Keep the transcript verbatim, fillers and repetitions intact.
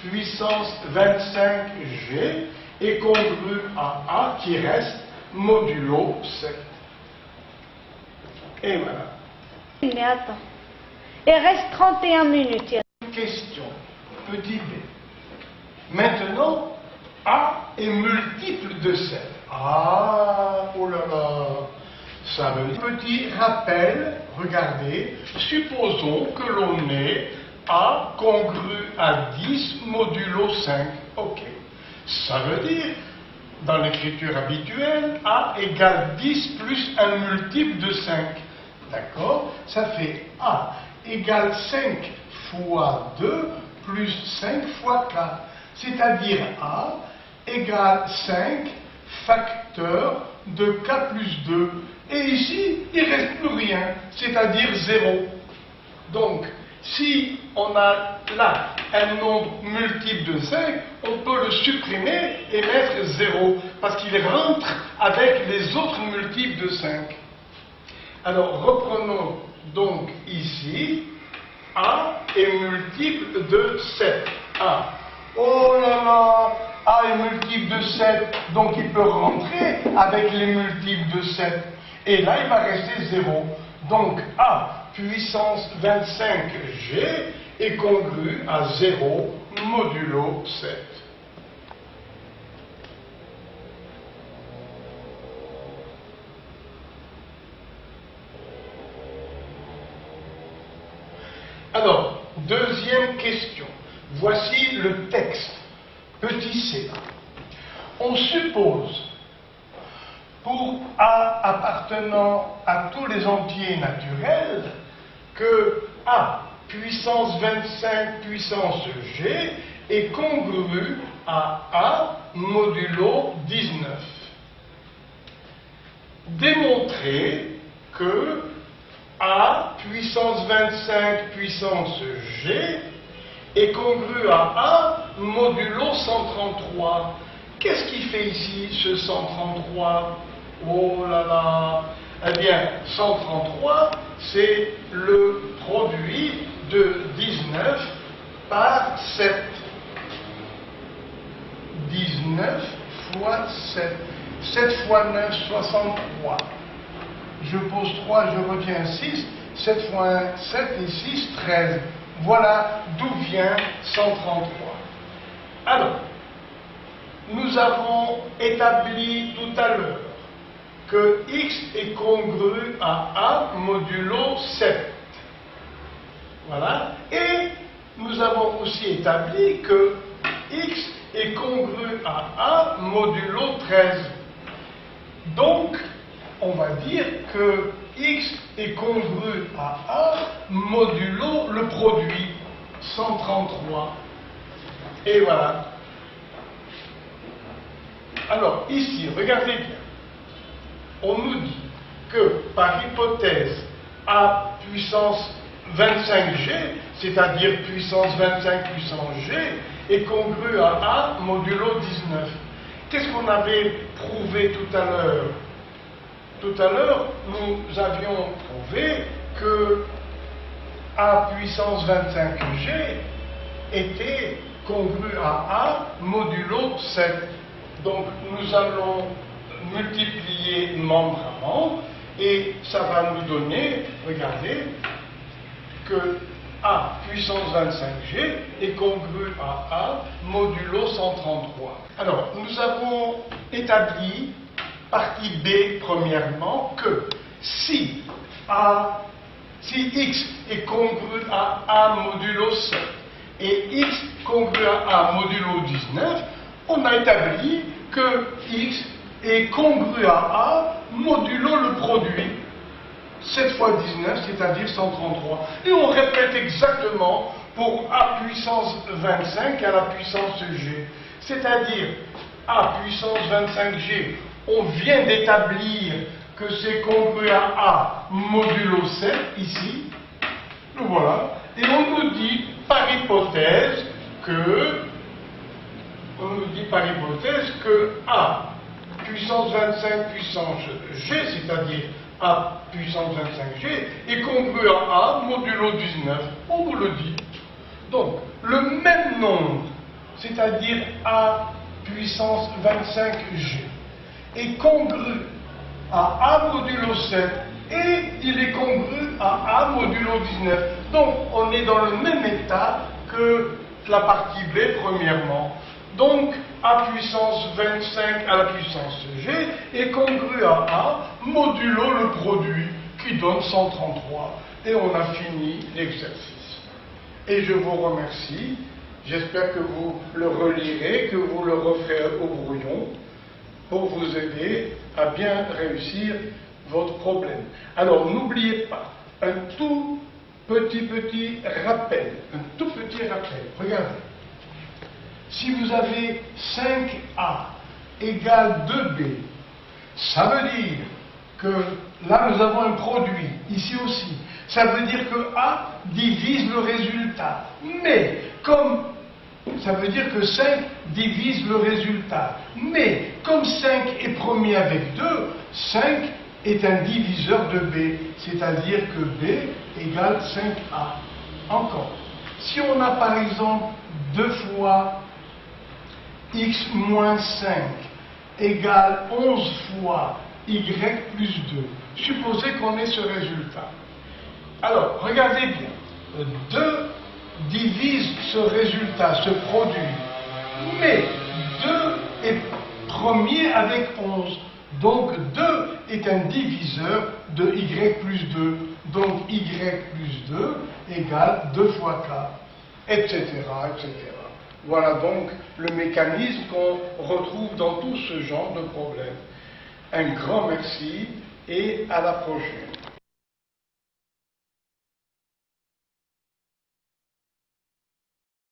puissance vingt-cinq G est congru à A qui reste modulo sept. Et voilà. Mais attends. Il reste trente et une minutes. Question. Petit b. Maintenant, A est multiple de sept. Ah, oh là là. Ça veut dire. Petit rappel, regardez. Supposons que l'on ait A congru à dix modulo cinq. Ok. Ça veut dire, dans l'écriture habituelle, A égale dix plus un multiple de cinq. D'accord? Ça fait A égale cinq fois deux plus cinq fois quatre. C'est-à-dire A égale cinq facteur de K plus deux. Et ici, il ne reste plus rien, c'est-à-dire zéro. Donc, si on a là un nombre multiple de cinq, on peut le supprimer et mettre zéro, parce qu'il rentre avec les autres multiples de cinq. Alors, reprenons donc ici, A est multiple de sept. A. Oh là là, A est multiple de sept, donc il peut rentrer avec les multiples de sept. Et là, il va rester zéro. Donc, A puissance vingt-cinq G est congru à zéro modulo sept. Alors, deuxième question. Voici le texte. Petit c. On suppose, pour A appartenant à tous les entiers naturels, que A puissance vingt-cinq puissance G est congru à A modulo dix-neuf. Démontrer que A puissance vingt-cinq puissance G est congru à A modulo cent trente-trois. Qu'est-ce qui fait ici ce cent trente-trois? Oh là là! Eh bien, cent trente-trois, c'est le produit de dix-neuf par sept. dix-neuf fois sept. sept fois neuf, soixante-trois. Je pose trois, je retiens six. sept fois un, sept et six, treize. Voilà d'où vient cent trente-trois. Alors, nous avons établi tout à l'heure que x est congru à A modulo sept. Voilà. Et nous avons aussi établi que x est congru à A modulo treize. Donc, on va dire que x est congru à A modulo le produit, cent trente-trois. Et voilà. Alors, ici, regardez bien. On nous dit que, par hypothèse, A puissance vingt-cinq G, c'est-à-dire puissance vingt-cinq puissance G, est congru à A modulo dix-neuf. Qu'est-ce qu'on avait prouvé tout à l'heure? Tout à l'heure, nous avions prouvé que A puissance vingt-cinq G était congru à A modulo sept. Donc, nous allons multiplier membre à membre et ça va nous donner, regardez, que A puissance vingt-cinq G est congru à A modulo cent trente-trois. Alors, nous avons établi, partie B, premièrement, que si A, si x est congru à A modulo sept et x congru à A modulo dix-neuf, on a établi que x est congru à A modulo le produit, sept fois dix-neuf, c'est-à-dire cent trente-trois. Et on répète exactement pour A puissance vingt-cinq à la puissance G. C'est-à-dire, A puissance vingt-cinq G, on vient d'établir que c'est congru à A modulo sept, ici. Le voilà. Et on nous dit, par hypothèse, que on nous dit par hypothèse que A puissance vingt-cinq puissance G, c'est-à-dire A puissance vingt-cinq G, est congru à A modulo dix-neuf. On vous le dit. Donc, le même nombre c'est-à-dire A puissance vingt-cinq G, est congru à A modulo sept et il est congru à A modulo dix-neuf. Donc on est dans le même état que la partie B premièrement. Donc A puissance vingt-cinq à la puissance G est congru à A modulo le produit qui donne cent trente-trois. Et on a fini l'exercice. Et je vous remercie. J'espère que vous le relirez, que vous le referez au brouillon pour vous aider à bien réussir votre problème. Alors n'oubliez pas, un tout petit petit rappel, un tout petit rappel. Regardez. Si vous avez cinq A égale deux B, ça veut dire que là nous avons un produit, ici aussi. Ça veut dire que A divise le résultat. Mais comme ça veut dire que cinq divise le résultat. Mais comme cinq est premier avec deux, cinq est un diviseur de B. C'est-à-dire que B égale cinq A. Encore. Si on a par exemple deux fois x moins cinq égale onze fois y plus deux, supposez qu'on ait ce résultat. Alors, regardez bien. deux divise ce résultat, ce produit. Mais deux est premier avec onze. Donc deux est un diviseur de y plus deux. Donc y plus deux égale deux fois k, et cetera, et cetera. Voilà donc le mécanisme qu'on retrouve dans tout ce genre de problème. Un grand merci et à la prochaine.